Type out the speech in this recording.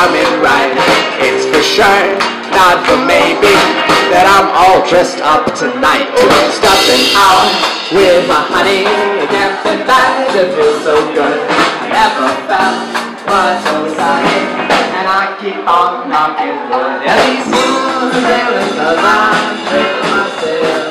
coming right. It's for sure, not for maybe, that I'm all dressed up tonight. Stuffing out with my honey, it can't be bad, it feels so good. I never felt quite so sunny, and I keep on knocking wood. Yeah, these smooth sailing 'cause I'm feeling myself.